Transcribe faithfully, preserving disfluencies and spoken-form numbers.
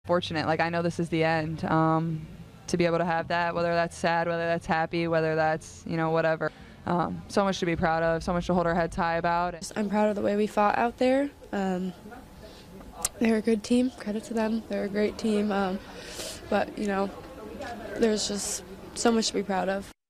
Fortunate, like I know this is the end. Um, to be able to have that, whether that's sad, whether that's happy, whether that's, you know, whatever. Um, so much to be proud of, so much to hold our heads high about. I'm proud of the way we fought out there. Um, they're a good team, credit to them. They're a great team, um, but, you know, there's just so much to be proud of.